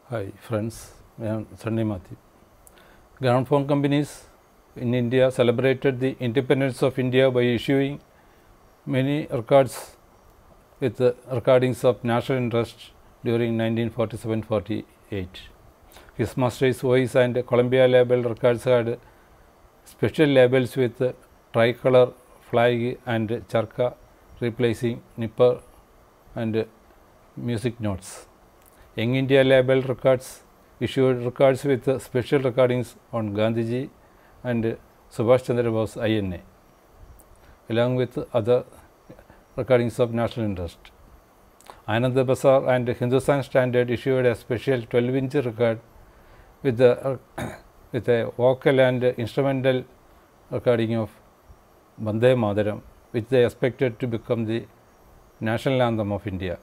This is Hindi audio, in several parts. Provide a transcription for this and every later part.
Hi friends, I am Sunny Mathi. Gramophone companies in India celebrated the independence of India by issuing many records with recordings of national interest during 1947-48. His Master's Voice and Columbia label records had special labels with tricolor flag and charka replacing nipper and music notes. Young India label records issued records with special recordings on Gandhiji and Subhash Chandra Bose INA, along with other recordings of national interest. Anand Bazar and Hindustan Standard issued a special 12-inch record with a vocal and instrumental recording of Vande Mataram, which they expected to become the national anthem of India.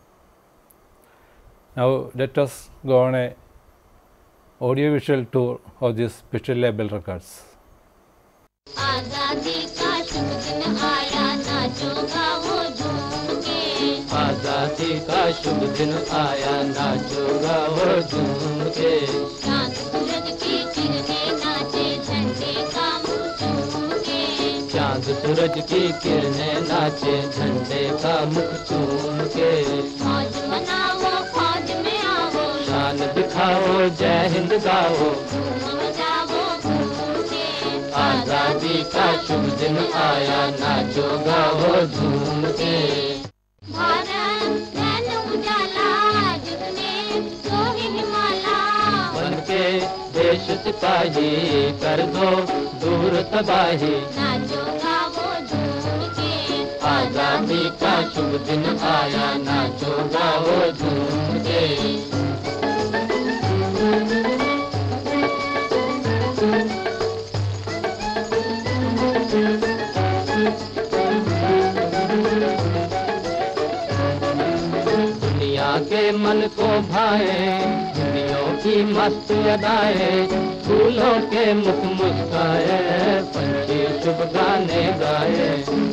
Now let us go on a audiovisual tour of these special label records. आजादी का शुभ दिन आया नाचो गाओ झूम के आजादी का शुभ दिन आया नाचो गाओ झूम के चांद सूरज की किरणें नाचे झंडे का मुख चूम के चांद सूरज की किरणें नाचे झंडे का मुख चूम के मौज मनाओ फौज में आओ शान दिखाओ जय हिंद गाओ आजादी का शुभ दिन आया नाचो गाओ झूम के भारत नैन उजाला जुगने सोहे हिमाला बन के देश सिपाही कर दो दूर तबाही नाचो गाओ झूम के आजादी का शुभ दिन आया नाचो गाओ झूम के के मन को भाए दुनियों की मस्त अदाएं फूलों के मुख मुस्काए पंछी शुभ गाने गाए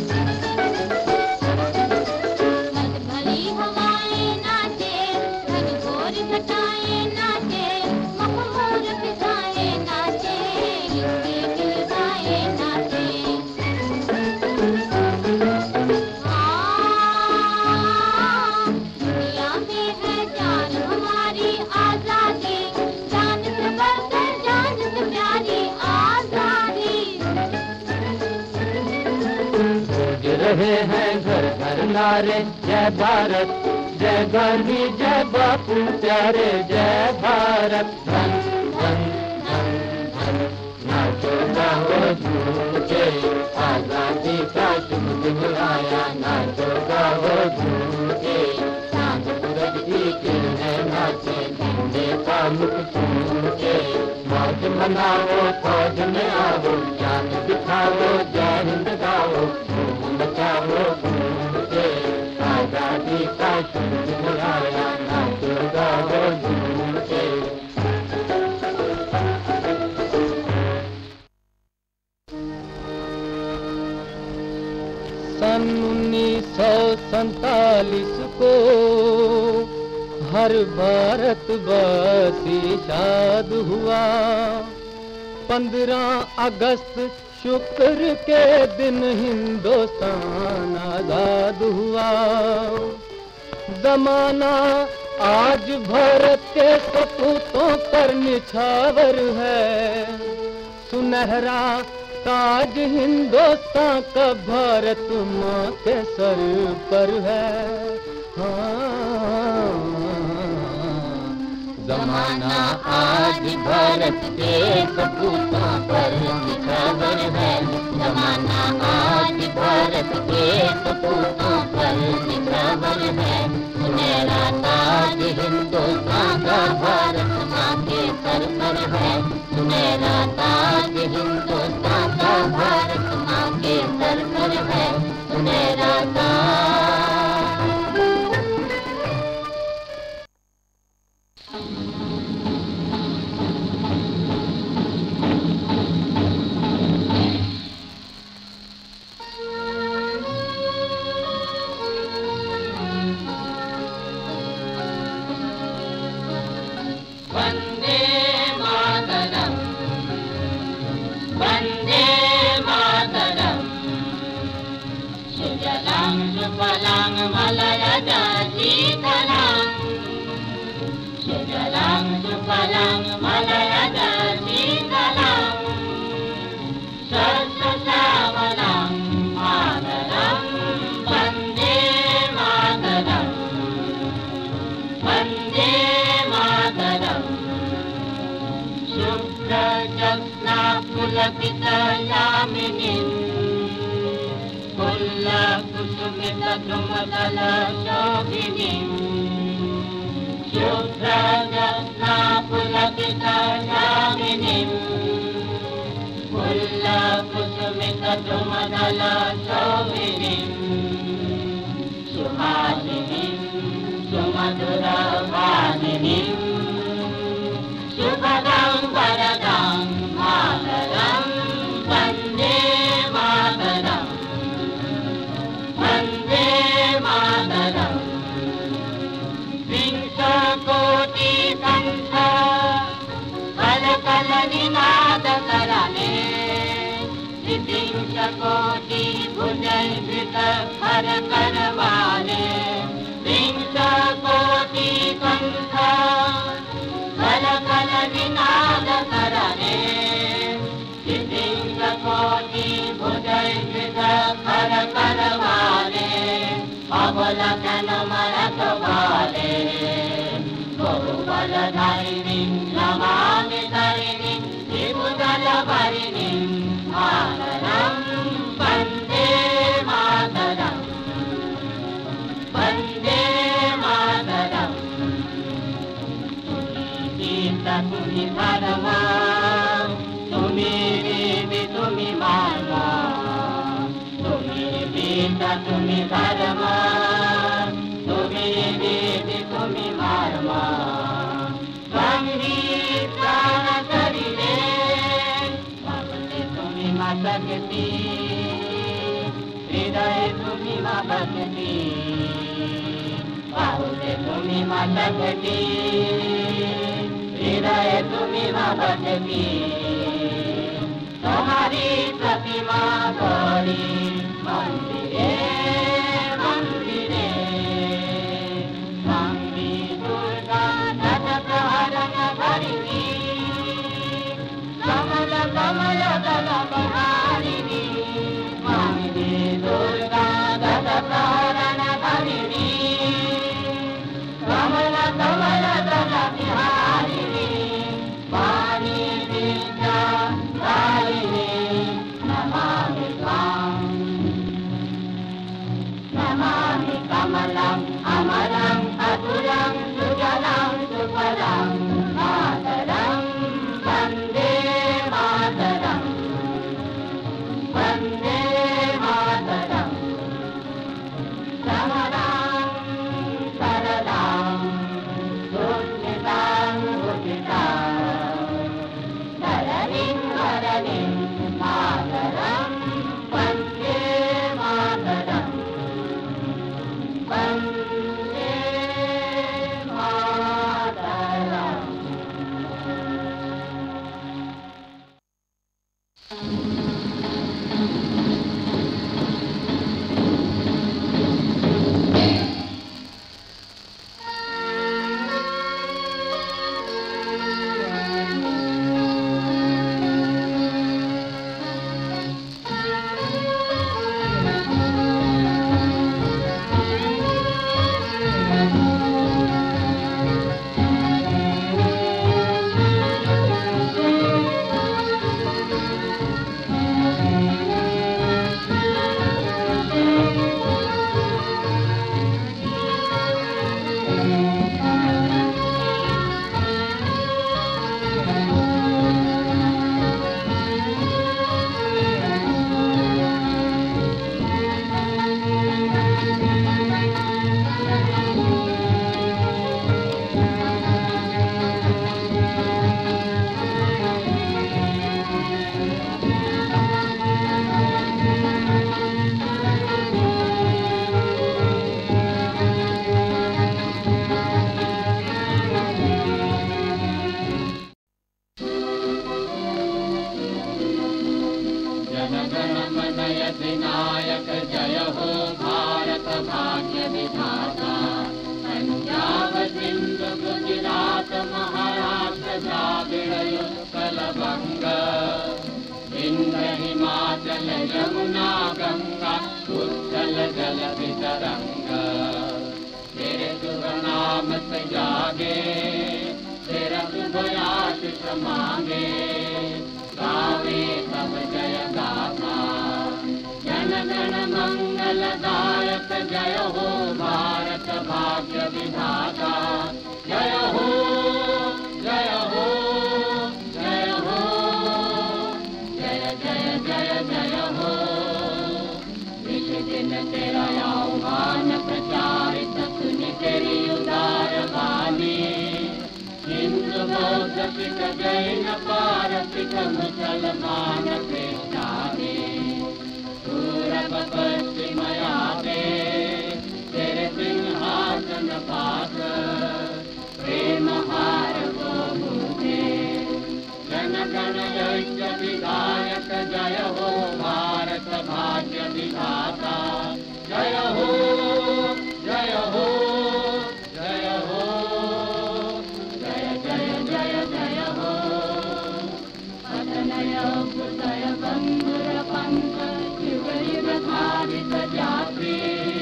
भली हवाएं नाचे घनघोर घटाएं नाचे मखमूर फिजाएं नाचे लिखते गिलगाए नाचे रहे हैं घर घर नारे जय भारत जय गांधी जय बापू प्यारे जय भारत धन धन धन धन नाचो गाओ झूम के आजादी का शुभ दिन आया नाचो गाओ झूम के चांद सूरज की किरणें नाचे झंडे का मुख चूम के मौज मनाओ फौज में आओ शान दिखाओ जय हिंद गाओ बचाओ झूम के आजादी का शुभ दिन आया नाचो गाओ झूम के सन 1947 को हर भारतवासी शाद हुआ 15 अगस्त शुक्र के दिन हिंदुस्तान आजाद हुआ जमाना आज भारत के सपूतों पर निछावर है सुनहरा ताज हिंदुस्तान का भारत माँ के सर पर है जमाना आज भारत के सपूतों पर निछावर है जमाना आज भारत के सपूतों पर निछावर है सुनहरा ताज हिंदुस्तान का भारत माँ के सर पर है सुनहरा ताज हिंदुस्तान का भारत माँ के सर पर है सुनहरा ताज मलयज शीतलं सुजलं सुफलं मलयज शीतलं सस्यश्यामलं मातरं वन्दे मातरं वन्दे मातरं शुभ्रजस्ना पुलकितयामिनीं कुसुमितद्रुमदलशोभिनीं शुभ्रजस्ना पुलकितयामिनीं कुसुमितद्रुमदलशोभिनीं सुहासिनीं सुमधुरभासिनीं शुभदं वरदं मातरं वन्दे मातरं वन्दे मातरं विंशकोटिकण्ठ कलकलनिनादकरणे विंशकोटिभुजैर्धृत करवाणे विंशकोटिकण्ठ कलकलनिनादकरणे विंशकोटिभुजैर्धृत करवाणे अवलकनमरतबाले बहुबलधारिणीं नमामि धरिणीं त्रिभुजलभरिणीं मातरं वन्दे मातरं वन्दे मातरं तुमि धर्म तुमि देवी तुमि मार्ग तुमि गीता तुमि धर्म तुमि देवी तुमि मार्ग संगीतान करिले भगवते तुमि मा शक्ति हृदय तुमि मा भक्ति बाहुले तुमि मा शक्ति हृदय तुमि मा भक्ति तुम्हारी प्रतिमा गौरी मंदिरे मंदिरे स्वामी दुर्गा दशप्रहरण धरिणी कमल कमल दल बहारिणी स्वामी दुर्गा दशप्रहरण धरिणी कमल कमल दल बिहारिणी वाणी विद्या दायिनी नमामि त्वां नमामि कमलं अमरं अतुलं सुजलं सुफलं मातरं वन्दे मातरं वन्दे मातरं समरं सरलं जलधि तरंग तेरे शुभ नाम से जागे तेरा शुभ आशीष मांगे गावे तब जय गाथा जन गण मंगलदायक जय हो भारत भाग्य विधाता जय हो जय हो जय हो जय जय जय जय हो विष दिन तेरा आह्वान प्रचारित सुनि तेरी उदार वाणी हिंदू बौद्ध सिख जैन पारसिक मुसलमान क्रिश्चानी पूरब पश्चिम आगे तेरे सिंहासन पास प्रेम हार को मुझे जन गण यज्ञ विधायक जय हो भारत भाग्य विधाता जय हो जय हो जय हो जय जय जय जय हो अतनय उदय बंधुर पंथ शिवलिव धारित जाति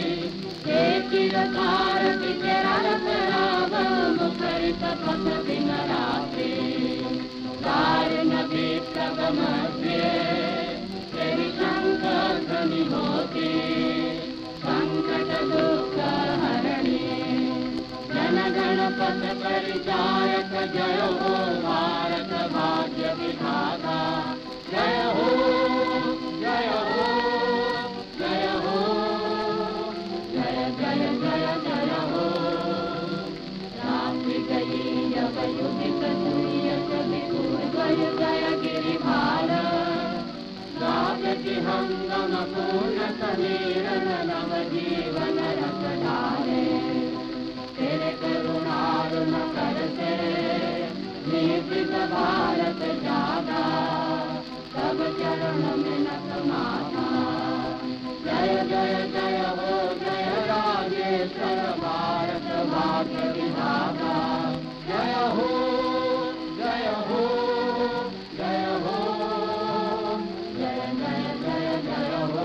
चिरतारति चरण राव मुखरित पथ दिन रात्रि दारुण विप्लव मध्ये तेरी शंख ध्वनि होती संकट दुख हरणी जन गण पथ परिचायक जय हो भारत भाग्य विधाता जय हो जय हो जय हो जय जय जय जय हो रात्रि गई अब युगित सूर्य विपुल गय गिरिभार स्वागति हंगम पूर्ण समीरण नव जीवन रस डाले तेरे करुणारुण कर से निश्चित भारत जागा सब चरण में नतमाता जय जय जय हो जय राजेश्वर भारत भाग्य विधाता जय हो जय हो जय हो जय जय जय जय हो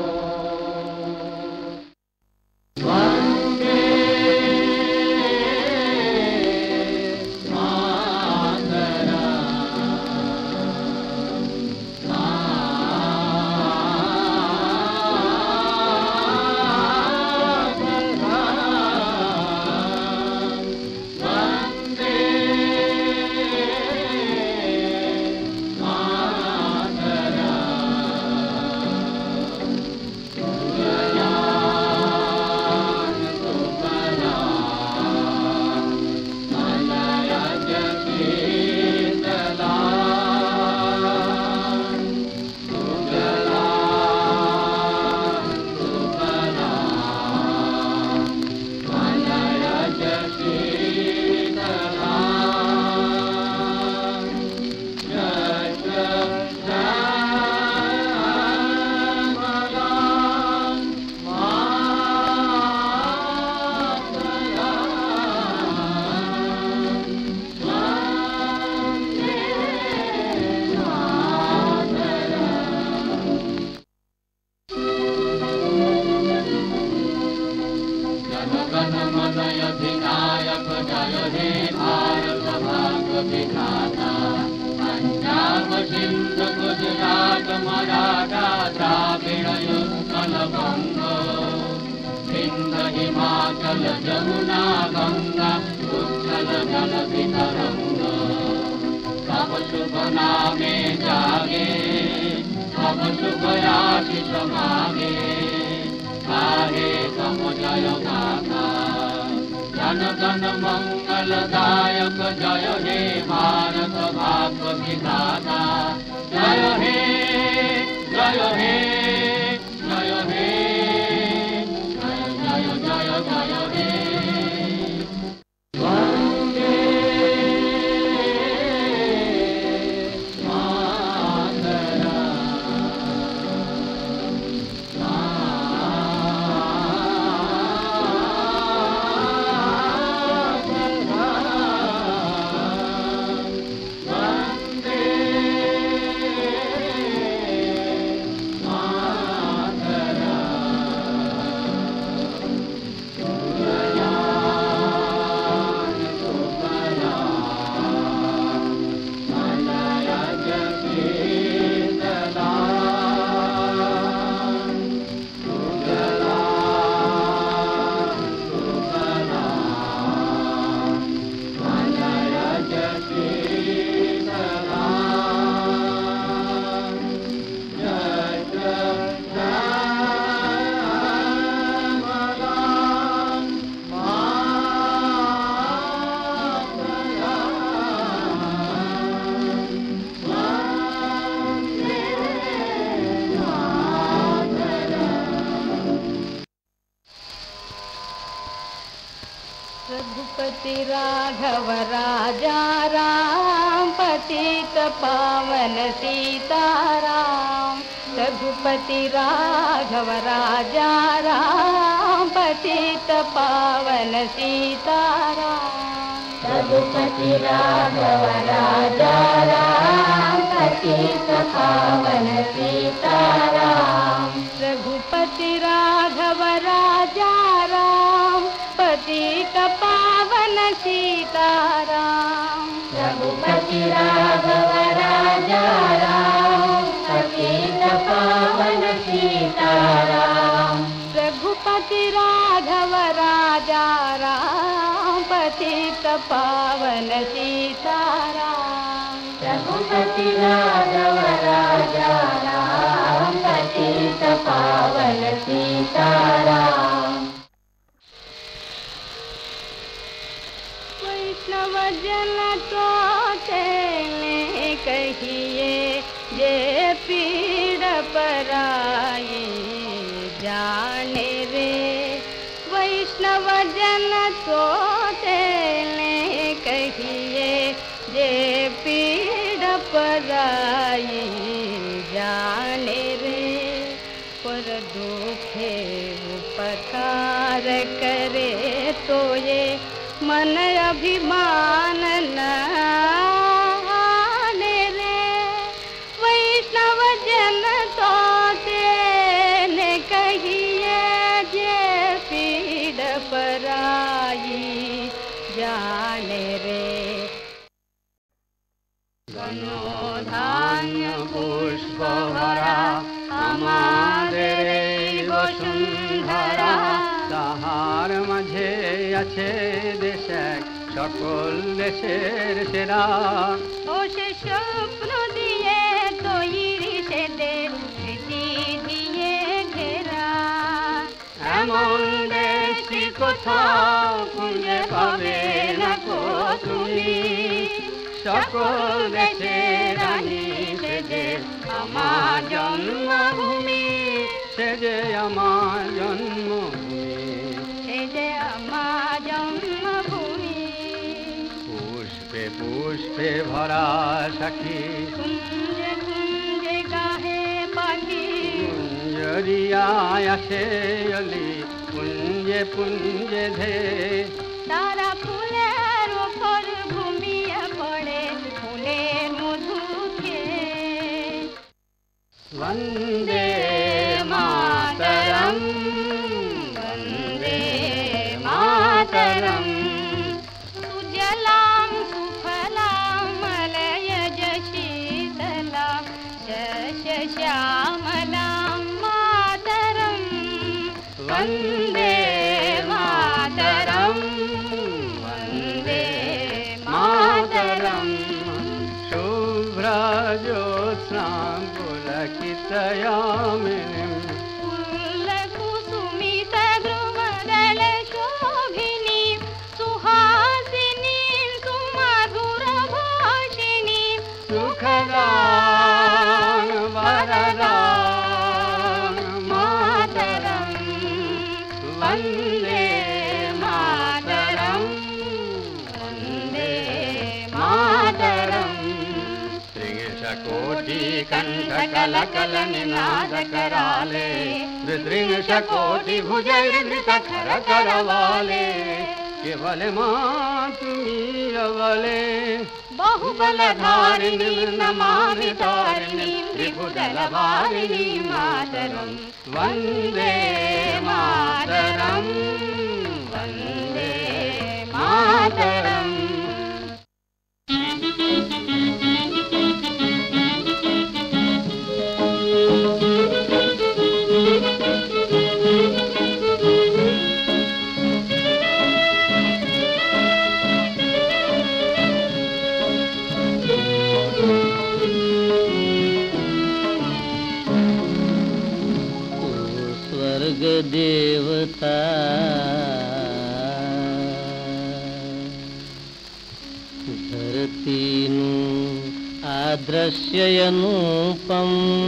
वंदे हिमाचल जमुना गंगा उच्छल जलधि तरंग सब शुभ नामे जागे सब शुभ आशीष मागे गाहे तम जय गाथा जन गण मंगलदायक जय हे भारत भाग्य विधाता जय हे जय हे जय हे जय जय जय हे वंदे मातरम राघव राजा राम, पतित पावन सीताराम। रघुपति राघव राजा राम, पतित पावन सीताराम। रघुपति राघव राजा राम, पतित पावन सीताराम। रघुपति राघव राजा राम, पतित पावन सीताराम। रघुपति राघव राजा राम, पतित पावन सीताराम। रघुपति राघव राजा राम, पतित पावन सीताराम। रघुपति राघव राजा राम, पतित पावन सीताराम। वैष्णव जन तो तेने कहिए, जे पीड़ पराई जाने रे। वैष्णव जन तो तेने कहिए, जे पीड़ पराई जाने रे। पर दुखे उपकार करे तो ये मन अभिमान न आने रे। वैष्णव जन तो तेने कहिए, जे पीड़ पराई जाने रे। धान्य पुष्प भरा আমাদের বসুন্ধরা, তাহার মাঝে আছে দেশ সকল দেশের সেরা। ও সে স্বপ্ন দিয়ে তৈরি সে দেশ, স্মৃতি দিয়ে ঘেরা। এমন দেশটি কোথাও খুঁজে পাবে না কো তুমি। সকল দেশের রানী সে যে আমার জন্মভূমি, সে যে আমার জন্মভূমি, সে যে আমার জন্মভূমি। পুষ্পে পুষ্পে ভরা সখী, কুঞ্জে কুঞ্জে গাহে পাখি। কুঞ্জরিয়ায় আসে অলি, পুঞ্জে পুঞ্জে ধে। তারা ফুলের ওপর ঘুমিয়ে পড়ে, ফুলের মধু খেয়ে। वन्दे मातरम्, वन्दे मातरम्। सुजलां सुफलां मलयज शीतलां, शस्यश्यामलां मातरम्। वन्दे मातरम्, वन्दे मातरम्। शुभ्रज्योत्स्नां पुलकितयामिनीं, फुल्लकुसुमितद्रुमदलशोभिनीं, सुहासिनीं सुमधुरभाषिणीं। सुखदां वरदां मातरम्। वन्दे मातरम्, वन्दे मातरम्। त्रिंशकोटि कण्ठकलकल निनाद कराले, त्रिंशकोटि भुजैर्धृत खर करवाले। केवल मां तुम्ही अवले, बहुबलधारिणीं नमामि तारिणीं, त्रिभुजलधारिणीं मातरम्। वन्दे मातरम्, वन्दे मातरम्। स्वर्ग देवता धरतीनु आदृश्य अनुपम,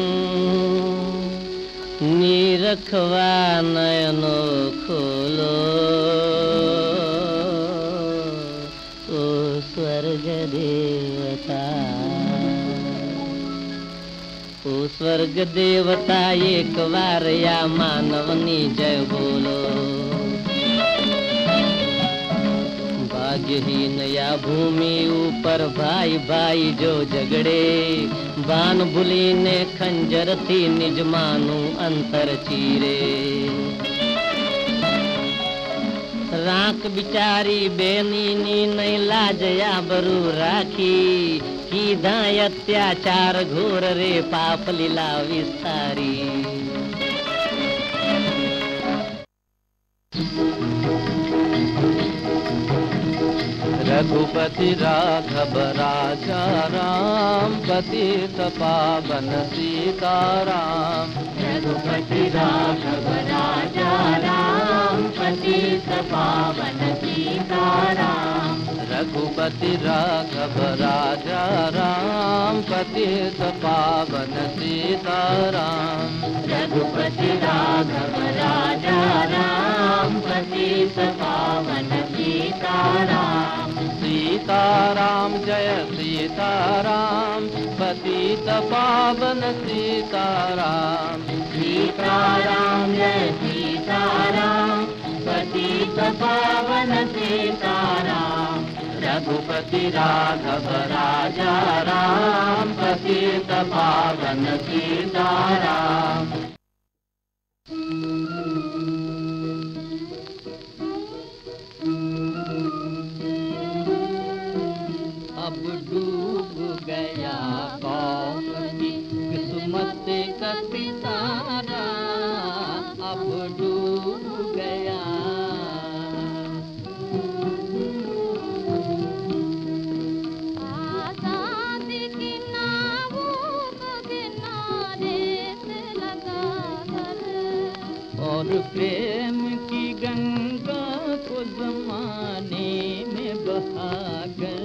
निरखवा नयनो खोलो ओ स्वर्ग देवता, ओ स्वर्ग देवता एक बार या मानवनी जय बोलो। भाग्यहीन या भूमि ऊपर भाई भाई जो झगड़े, बान भुली ने खंजर थी निज मानू अंतर चीरे। राख बिचारी बेनी नी नहीं लाज या बरू राखी, कीधा अत्याचार घोर रे पाप लीला विस्तारी। रघुपति राघव राजा राम, पतित पावन सीताराम। रघुपति राघव राजा राम, पतित पावन सीताराम। रघुपति राघव राजा राम, पतित पावन सीताराम। रघुपति राघव राजा राम, पतित पावन सीताराम। सीताराम जय सीताराम, पतित पावन सीताराम। सीताराम जय सीताराम, पतित पावन सीताराम। रघुपति राघव राजा राम, पतित पावन सीताराम। अब डूब गया कौम की किस्मत का सितारा, अब डूब गया। आजादी की नावों को किनारे से लगाकर, और प्रेम की गंगा को जमाने में बहाकर,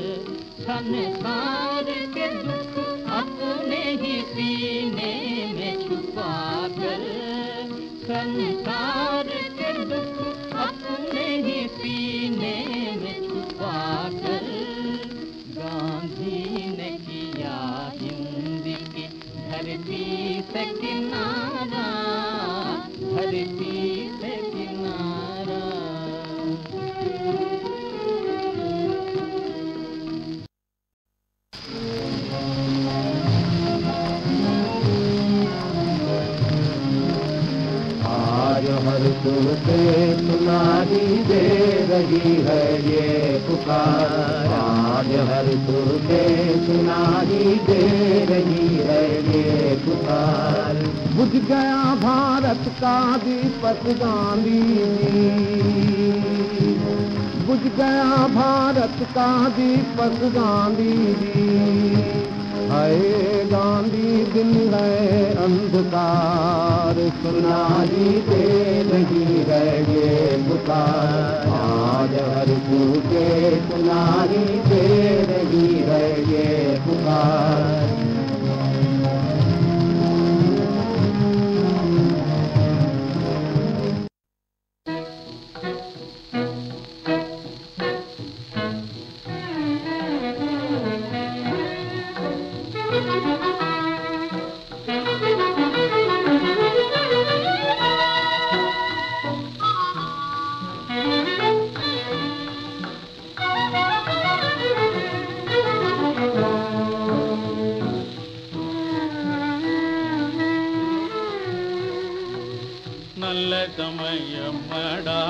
संसार के दुख अपने ही सीने में छुपाकर, संसार के दुख अपने ही सीने में छुपाकर, गांधी ने किया हिंद की धरती से किनारा, धरती से किनारा। आज हर सुर से सुनाई दे रही है ये पुकार, आज हर सुर से सुनाई दे रही है ये पुकार। बुझ गया भारत का दीपक गांधी जी, बुझ गया भारत का दीपक गांधी जी। हाय गांधी दिन है अंधकार, सुनाई दे रही है ये पुकार। आज हर सूखे सुनाई दे रही है ये पुकार। நல்ல சமயமடா,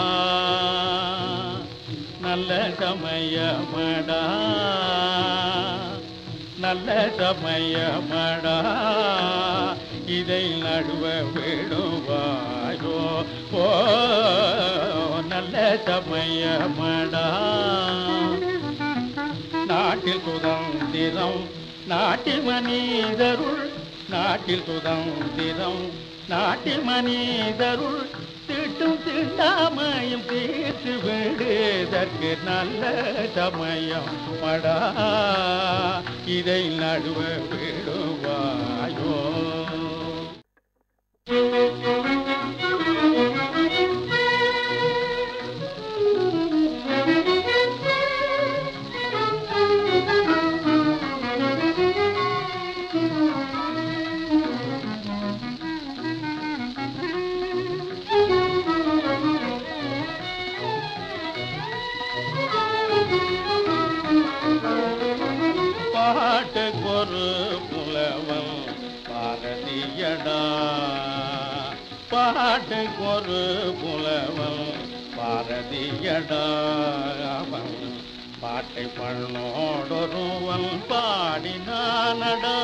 நல்ல சமயமடா, நல்ல சமயமடா, இதை நடுவ விடுவாயோ, ஓ நல்ல சமயமடா. நாட்டில் சுதந்திரம், நாட்டில் மனிதருள், நாட்டில் சுதந்திரம், நாட்டில் மனிதருள், திட்டும் திண்டாமையும் தீர்த்து விடுதற்கு நல்ல சமயம் மடா, இதை நடுவ விடுவாயோ. பாட்டுக்கொரு புலவன் பாரதியடா அவன் பாட்டை பண்ணோடொருவன் பாடினானடா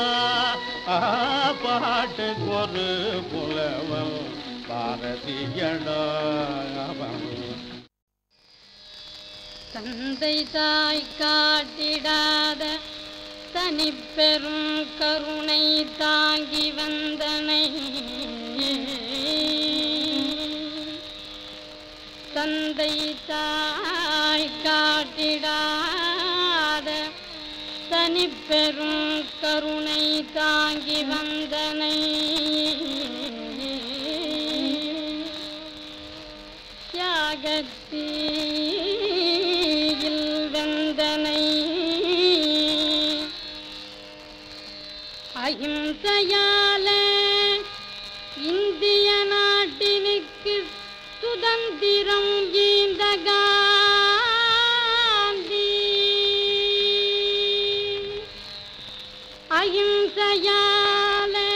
பாட்டுக்கொரு புலவன் பாரதியடா அவன் தந்தை தாய் காட்டிடாத தனிப்பெரும் கருணை தாங்கி வந்தனை தந்தை தாய் காட்டிடாத தனிப்பெரும் கருணை தாங்கி வந்தனை தியாகத்தீயில் வெந்தனை அஹிம்சையாலே இந்திய நாட்டினுக்கு சுதந்திரம் ஈந்த காந்தி அஹிம்சையாலே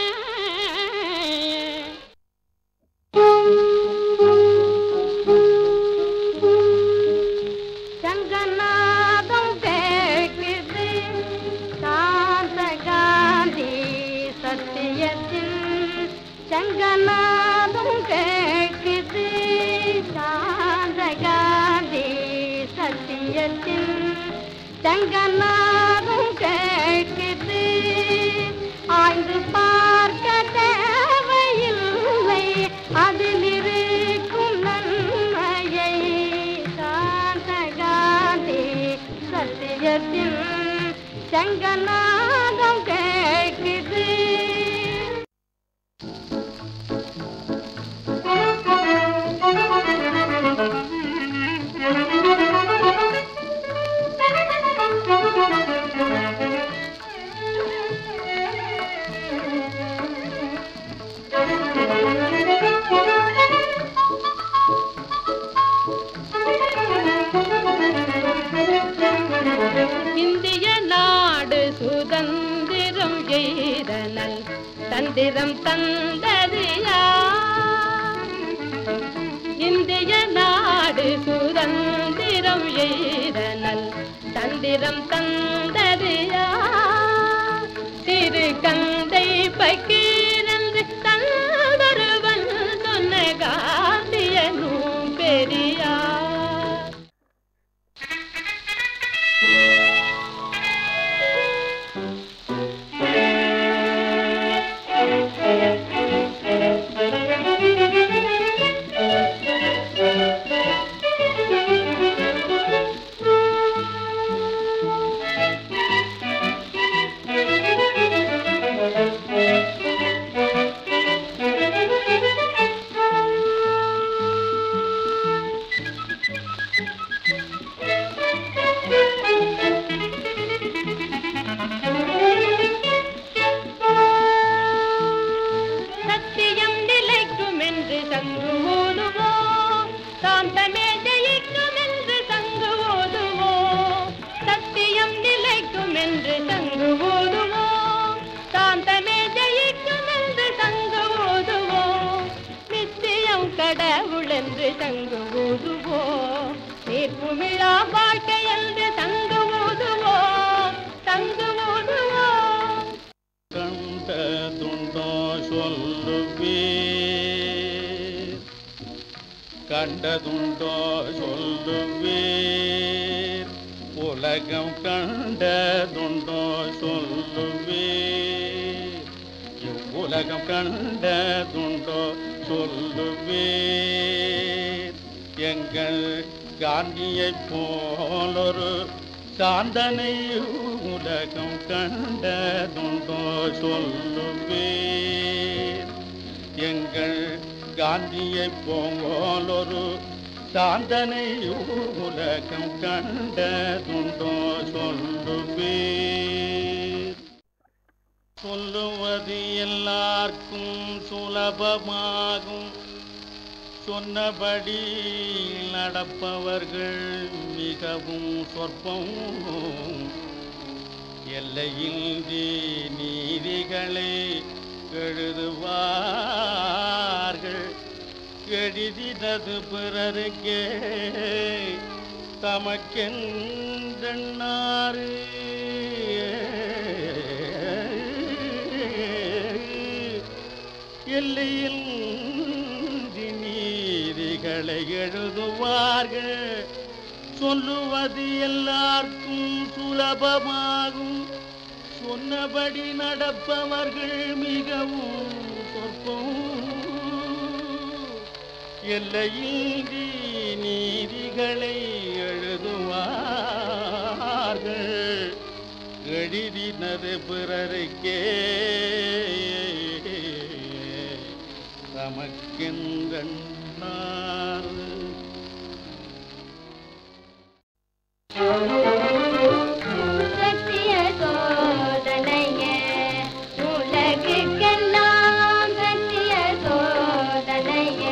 சங்கநாதம் கேட்குது சாந்த காந்தி சத்தியத்தில் சங்கநாதம் கேட்குது சாந்த காந்தி சத்தியத்தில் சங்கநாதம் கேட்குது ஆய்ந்து பார்க்க தேவையில்லை அதில் இருக்கும் நன்மையை சாந்த காந்தி சத்தியத்தில் சங்கநாதம் கேட்குது இந்திய நாடு சுதந்திரம் எய்தனல் தந்திரம் தந்தது யார் இந்திய நாடு சுதந்திரம் எய்தனல் தந்திரம் தந்தது யார் திரு கந்தை பக்கீரன்று தந்தருவன் சொன்ன காந்தியனும் பெரியார் கடவுள் என்று தங்கு ஊதுவோம் நீர்ப்புமிழா வாழ்க்கை என்று தங்கு ஊதுவோம் தங்கு ஊதுவோம் கண்டதுண்டோ சொல்லுவீர் கண்டதுண்டோ சொல்லுவீர் உலகம் கண்டதுண்டோ சொல்லுவீர் இவ்வுலகம் கண்டதுண்டோ சொல்லுவீர் எங்கள் காந்தியைப் போலொரு சாந்தனை உலகம் கண்டதுண்டோ சொல்லுவீர் எங்கள் காந்தியைப் போலொரு சாந்தனை உலகம் கண்டதுண்டோ சொல்லுவீர் சொல்லுவது எல்லாருக்கும் சுலபமாகும் சொன்னபடி நடப்பவர்கள் மிகவும் சொற்பம் எல்லையின்றி நீதிகளை எழுதுவார்கள் எழிதினது பிறருக்கே தமக்கென்றெண்ணாறு எல்லையில் நீதிகளை எழுதுவார்கள். சொல்லுவது எல்லாருக்கும் சுலபமாகும், சொன்னபடி நடப்பவர்கள் மிகவும் சொற்பம். எல்லையின்றி நீதிகளை எழுதுவார்கள், எழுதினது பிறருக்கே தமக்கென்றெண்ணார். சத்திய சோதனையே உலகுக்கெல்லாம், சத்திய சோதனையே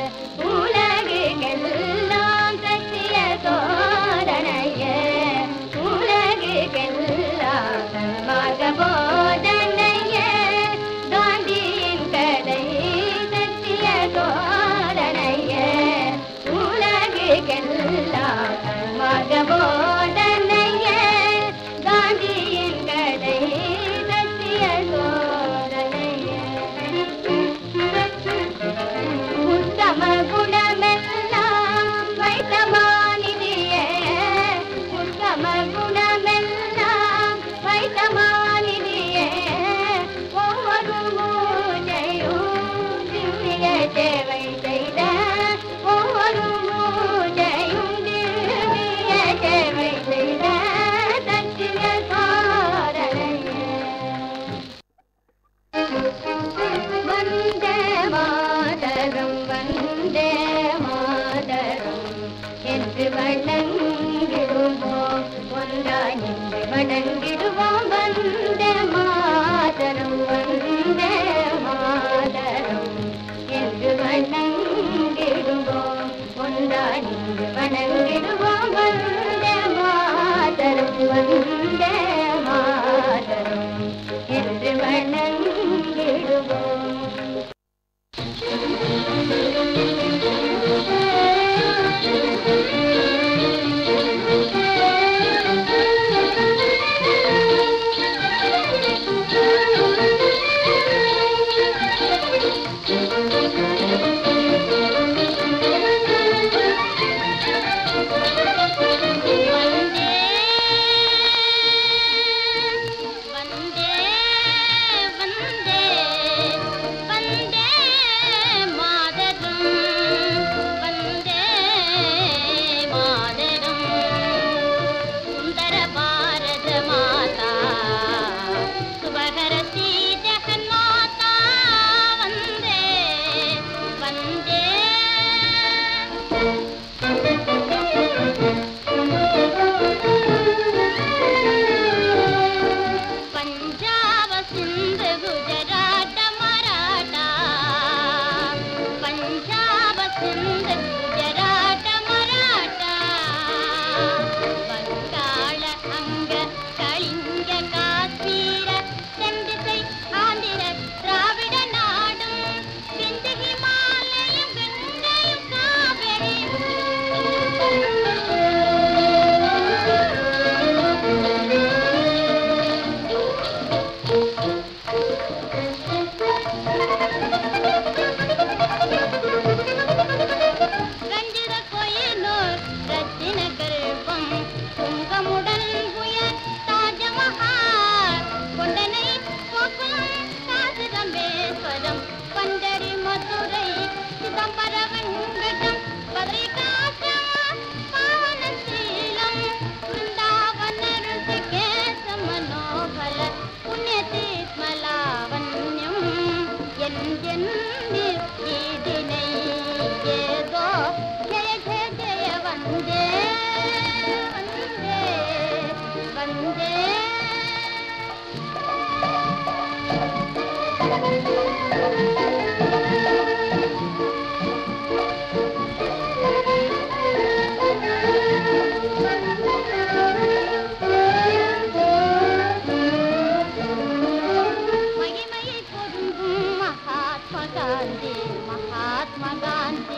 உலகுக்கெல்லாம், சத்திய சோதனையே உலகுக்கெல்லாம், சன்மார்க்க போதனையே காந்தியின் கதை. சத்திய சோதனையே உலகுக்கெல்லாம், சன்மார்க்க போதனையே காந்தியின் கதை. சத்திய சோதனையே உத்தம குணமெல்லாம் வைத்தமானிதியே, உத்தம குணமெல்லாம் வைத்தமானிதியே. ஒவ்வொரு மூஜையும் திவ்ய சேவை செய்த, ஒவ்வொரு மூஜையும் திவ்ய சேவை செய்த சத்திய சோதனையே. வந்தே மாதரம் வந்தே மாதரம் என்று வணங்கிடுவோம், ஒன்றாய் நின்று வணங்கிடுவோம். வந்தே மாதரம் வந்தே மாதரம் என்று வணங்கிடுவோம், ஒன்றாய் நின்று வணங்கிடுவோம். வந்தே மாதரம் வந்தே மாதரம் என்று வணங்கிடுவோம். மகாத்மா காந்தி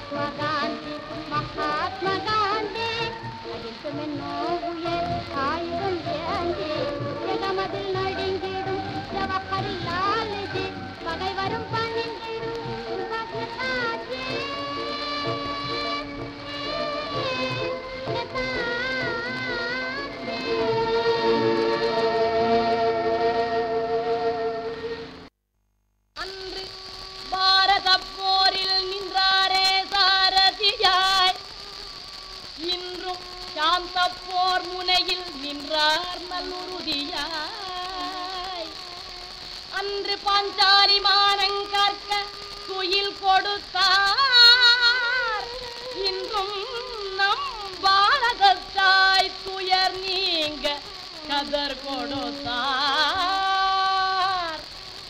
மகாத்மா காந்தி மகாத்மா காந்தி அடிக்குமே நோவுயே ஆயுதம் ஏந்தி ஜெகமதில் நடுங்கிடும் ஜவஹர்லால்ஜி பகை வரும் பணிந்திடும் நேதாஜி அன்று பாரத போரில் நின்றாரே சாரதியாய், இன்றும் சாந்த போர் முனையில் நின்றார் நல்லுறுதியாய். அன்று பாஞ்சாலி மானங்கற்க துயில் கொடுத்தார், இன்றும் நம் பாரதத்தாய் துயர் நீங்க கதர் கொடுத்தார்.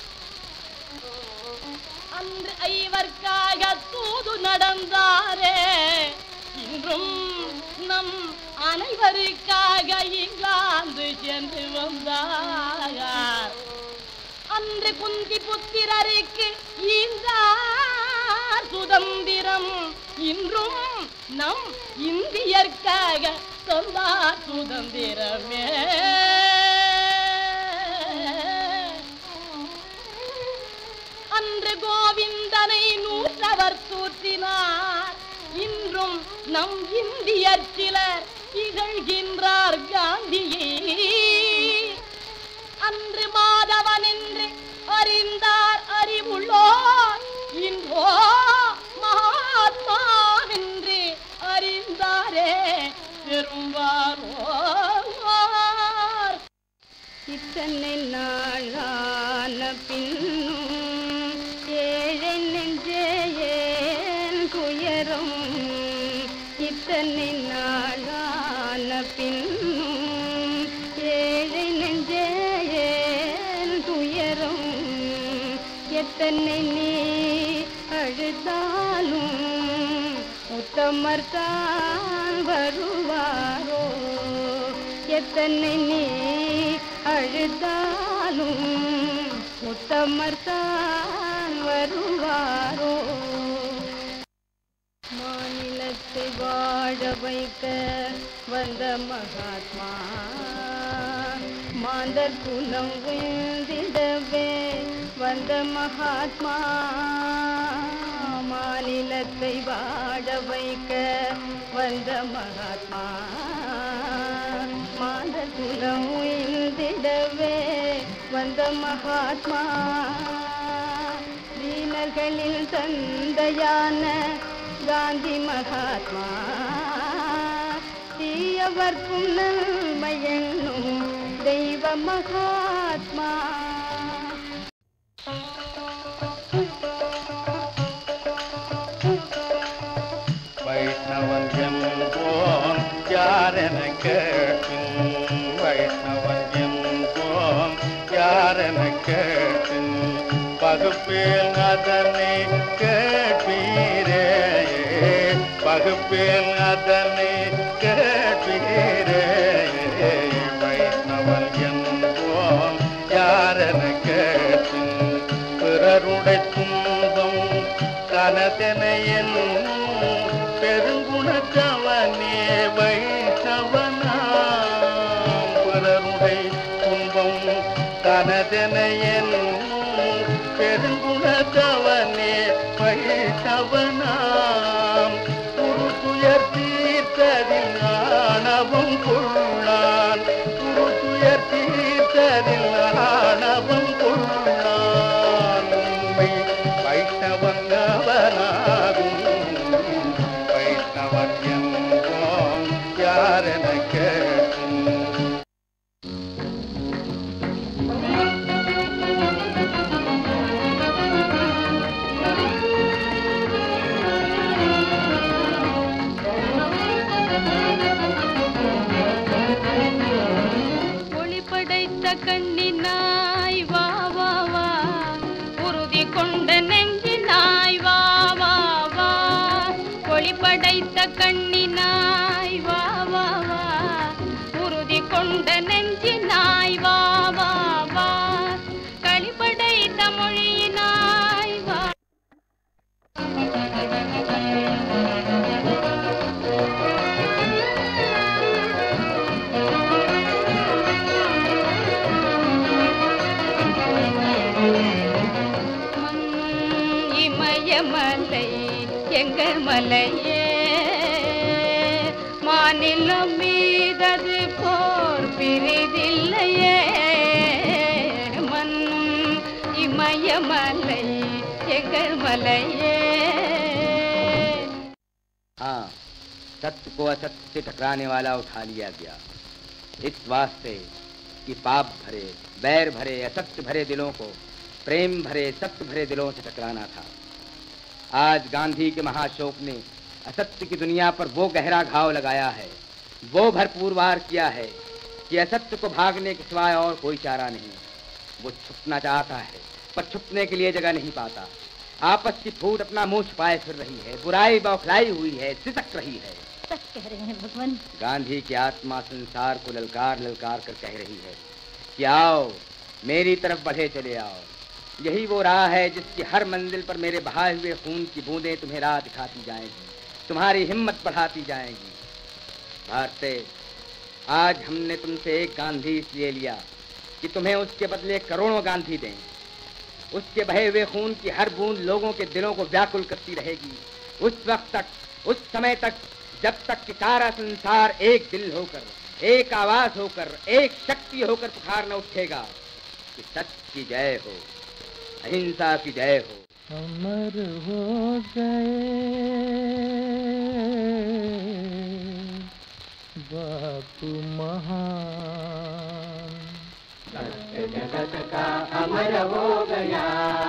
அன்று ஐவர்க்காக தூது நடந்தாரே, இன்றும் நம் அனைவருக்காக இங்கிலாந்து சென்று வந்தார். அன்று குந்தி புத்திரருக்கு ஈந்தார் சுதந்திரம், இன்றும் நம் இந்தியர்க்காக சொன்னார் சுதந்திரமே. அன்று கோவிந்தனை நூற்றவர் தூற்றினார், இன்றும் நம் இந்தியர் சிலர் இகழ்கின்றார் காந்தியை. அன்று மாதவன் என்று அறிந்தார் அறிவுள்ளோர், இன்றோ மகாத்மா என்று அறிந்தாரே பெரும்பாலோர். இத்தனை நாளான பின்னும் ஏழை நெஞ்சே ஏன் துயரம், இத்தனை நாளான பின்னும் ஏழை நெஞ்சே ஏன் துயரம், எத்தனை நீ அழுதாலும் உத்தமர்தான் வருவாரோ, எத்தனை நீ அழுதாலும் உத்தமர்தான் வருவாரோ. மாநிலத்தை வாழ வைக்க வந்த மகாத்மா, மாந்தர் குலம் உயர்ந்திடவே வந்த மகாத்மா, மாநிலத்தை வாழ வைக்க வந்த மகாத்மா, மாந்தர் குலம் உயர்ந்திடவே வந்த மகாத்மா, வீணர்களில் தந்தையான காந்தி மகாத்மா, தீயவர்க்கும் நன்மையென்னும் தெய்வ மகாத்மா. வைஷ்ணவன் என்போன் யாரென கேட்பின், வைஷ்ணவன் என்போன் யாரென கேட்பின், பகுப்பேல் அதனை கேட்பீரே, பகுப்பேல் அதனை கேட்பீரே. வைஷ்ணவன் என்போன் யாரென கேட்பின், பிறருடைய துன்பம் தனதென என்னும் பெருங்குணத்தவனே வைஷ்ணவனாம், பிறருடைய துன்பம் தனதென என்னும் பெருங்குணத்தவனே வைஷ்ணவனாம், குரு துயர் தீர்த்ததில் ஆணவம் கொள்ளான், குரு துயர் தீர்த்ததில் ஆணவம் கொள்ளான், உண்மை வைஷ்ணவன் அவனாகும், வைஷ்ணவன் என்போம் யாரென கேட்கும். கண்ணினாய் வா வா வா, உறுதி கொண்ட நெஞ்சினாய் வா வா வா, ஒளி படைத்த கண்ணினாய் வா வா வா, உறுதி கொண்ட நெஞ்சினாய் வா வா வா, களி படைத்த மொழியினாய் வா. எங்கள் மலையே மாநிலம் மீதது போர் பிரிதில்லையே மண்ணும் இமயமலை எங்கள் மலையே। हाँ, सत्य को असत्य से टकराने वाला उठा लिया गया, इस वास्ते कि पाप भरे, बैर भरे, असत्य भरे दिलों को प्रेम भरे, सत्य भरे दिलों से टकराना था। आज गांधी के महाशोक ने असत्य की दुनिया पर वो गहरा घाव लगाया है, वो भरपूर वार किया है कि असत्य को भागने के सिवाय और कोई चारा नहीं। वो छुपना चाहता है पर छुपने के लिए जगह नहीं पाता। आपस की फूट अपना मुंह छुपाए फिर रही है, बुराई बौखलाई हुई है, सिसक रही है। सच कह रहे हैं भगवान। गांधी की आत्मा संसार को ललकार ललकार कर कह रही है कि आओ मेरी तरफ बढ़े चले आओ। यही वो राह है जिसकी हर मंजिल पर मेरे बहाए हुए खून की बूंदें तुम्हें राह दिखाती जाएंगी, तुम्हारी हिम्मत बढ़ाती जाएंगी। भारतीय, आज हमने तुमसे एक गांधी इसलिए लिया कि तुम्हें उसके बदले करोड़ों गांधी दें। उसके बहे हुए खून की हर बूंद लोगों के दिलों को व्याकुल करती रहेगी उस वक्त तक, उस समय तक, जब तक कि सारा संसार एक दिल होकर, एक आवाज होकर, एक शक्ति होकर पुकार न उठेगा कि सत्य की जय हो, अहिंसा की जय हो। अमर हो गए बापू महान, सत्य जगत का अमर हो गया,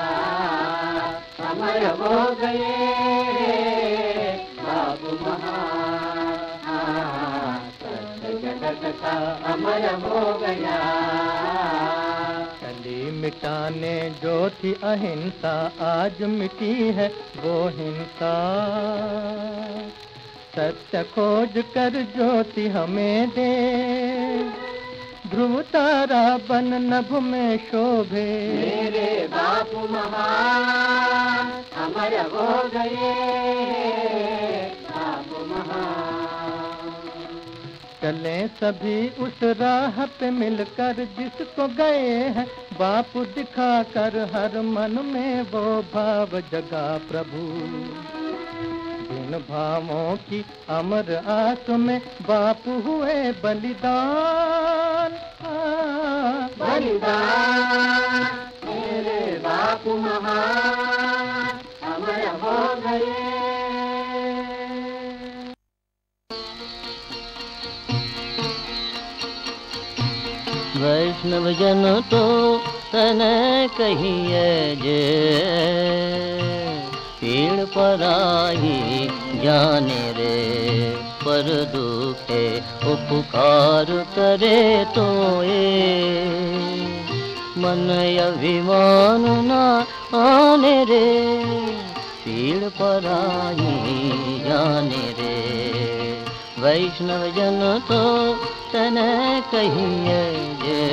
अमर हो गए बापू महान, सत्य जगत का अमर हो गया। कली मिटाने जो थी अहिंसा, आज मिटी है वो हिंसा। सत्य खोज कर ज्योति हमें दे, ध्रुव तारा बन नभ में शोभे। मेरे बापू महान अमर हो गए बापू महान। चले सभी उस राह पे मिलकर जिसको गए हैं बापू दिखाकर, हर मन में वो भाव जगा प्रभु। जिन भावों की अमर आस में बापू हुए बलिदान, बलिदान मेरे बापू महान अमर हो गए। वैष्णव जन तो तन कहिए जे, पीड़ पराई जाने रे, पर दुखे उपकार करे तो मन अभिमान न आने रे, पीड़ पराई जाने रे। वैष्णव जन तो तन कहिए जे,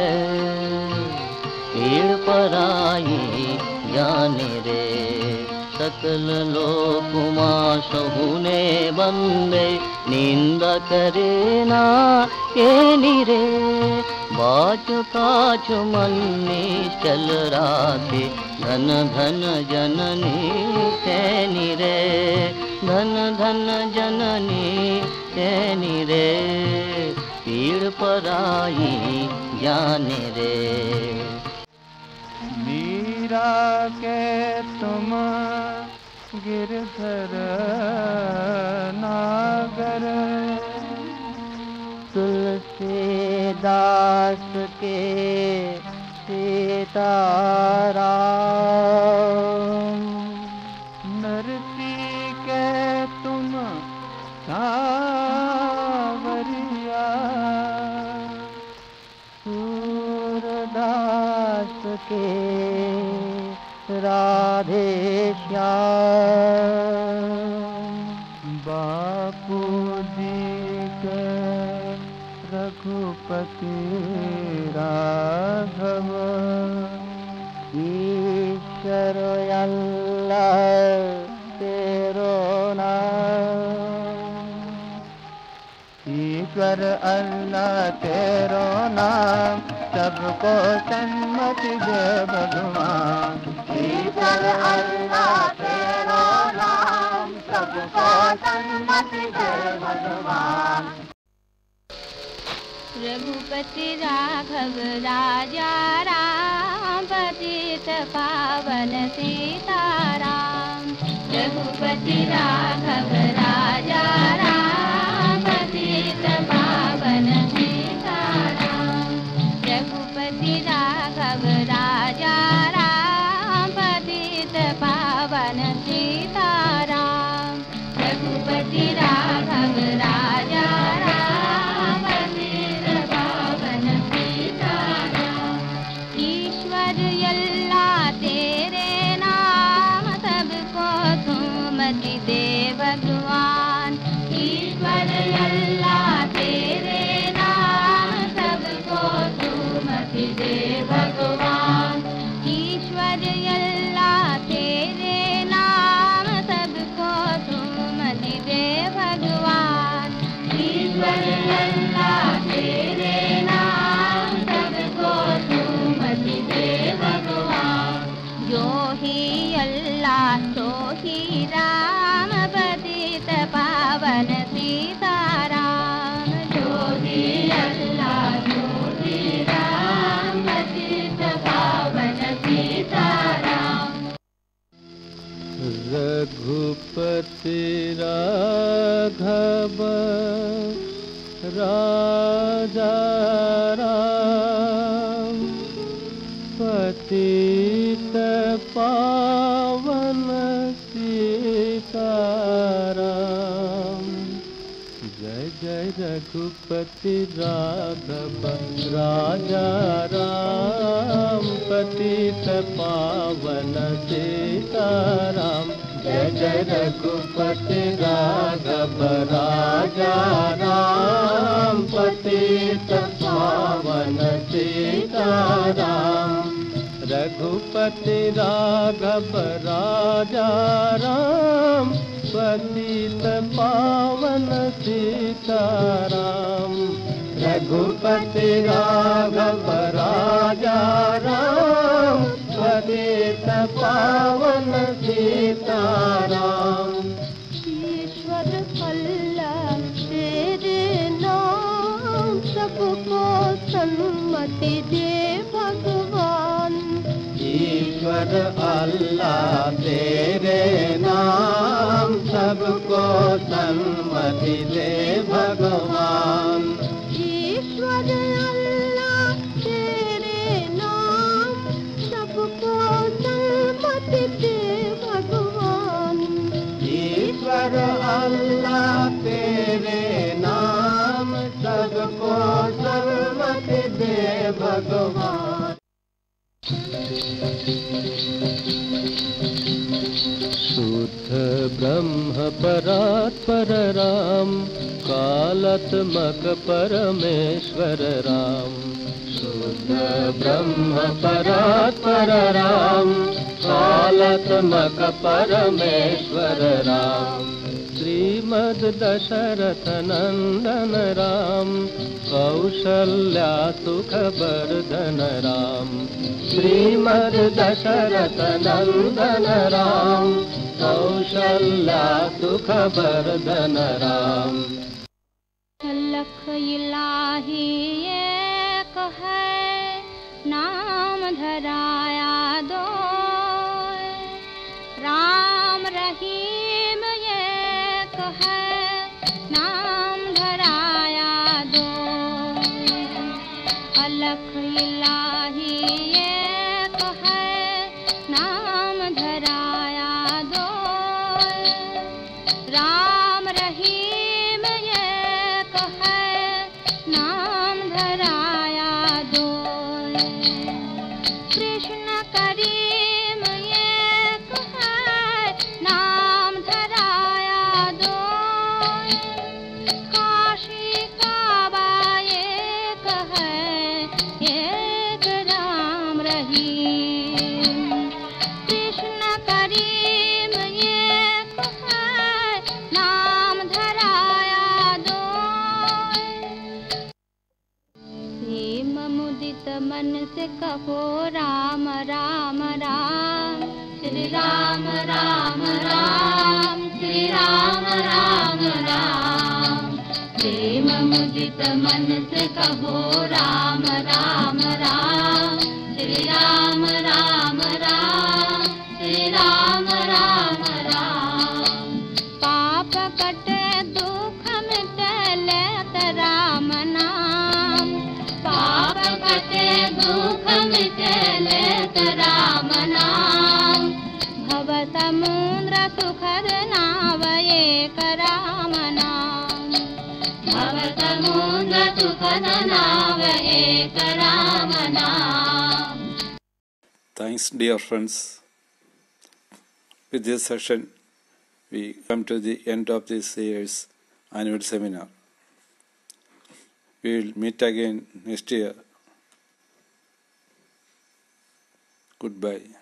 पीड़ पराई जाने रे। सकल लोक मां सहुने बंदे, निंदा करे ना के निरे। बाच काच मन चल राखे, धन धन जननी तैनी रे, धन धन जननी तैनी रे, पीड़ पराई जाने रे। मीरा के तुम गिरधर नागर, तुलसीदास के सीताराम, नरसी के तुम सावरिया, सूरदास के राधे श्याम, बापू जी के रघुपति राघव, ईश्वर अल्लाह तेरो नाम, ईश्वर अल्लाह तेरो नाम, सबको सन्मति दे भगवान। ईश्वर अल्लाह तेरो नाम, सबको सन्मति दे भगवान। रघुपति राघव राजा राम पतित पावन सीताराम। रघुपति राघव राजा राम पतित पावन सीताराम। रघुपति राघव राजा राम पतित पावन सीताराम। रघुपति राघव राजा राम पतित पावन सीताराम। ईश्वर अल्लाह तेरे नाम सबको सुमति दे भगवान। ईश्वर अल्लाह तेरे नाम सबको सुमति दे भगवान। ईश्वर अल्लाह तेरे नाम सबको सुमति दे भगवान। ईश्वर अल्लाह तेरे नाम सबको सुमति दे भगवान। जो ही अल्लाह सो ही राम पतित पावन सीताराम। जो ही अल्लाह सो ही राम पतित पावन सीताराम। रघुपति राघव राजा राम पतित पावन सीताराम। जय जय रघुपति राघव राजा राम पतित पावन सीताराम। जय जय रघुपति राघव राजा राम पतित पावन सीताराम। रघुपति राघव राजा राम पतित पावन सीताराम। रघुपति राघव राजा राम पतित पावन सीताराम। ईश्वर अल्लाह तेरे नाम सबको सन्मति दे भगवान। ईश्वर अल्लाह तेरे नाम सबको सन्मति दे भगवान। ईश्वर अल्लाह तेरे नाम सबको सन्मति दे भगवान। ईश्वर अल्लाह तेरे नाम सबको सन्मति दे भगवान। शुद्ध ब्रह्म परात्पर राम कालात्मक परमेश्वर राम। शुद्ध ब्रह्म परात्पर राम कालात्मक परमेश्वर राम। श्रीमद् दशरथ नंदन राम कौशल्या सुखवर्धन राम। श्रीमद् दशरथ नंदन राम कौशल्या सुखवर्धन राम। लख इलाही एक है नाम धराया दो। राम रहीम एक है नाम धराया दो। अलख इलाही एक है नाम धराया दो। राम रहीम एक है नाम धराया दो। कृष्ण करीम एक है नाम धराया दो। काशी काबा एक है एक राम रहीम। कृष्ण करीम एक है नाम धराया दो। प्रेम मुदित मन से कहो राम राम राम। श्री राम राम राम श्री राम मुदित मन से कहो राम राम राम, श्री राम राम राम, श्री राम राम राम। पाप कटे दुख मिटे लेत राम नाम, पाप कटे दुख मिटे लेत राम नाम। भव समुद्र सुखद नाव एक राम नाम, भव समुद्र सुखद नाव एक राम नाम। Thanks, dear friends. With this session, we come to the end of this year's annual seminar. We will meet again next year. Goodbye.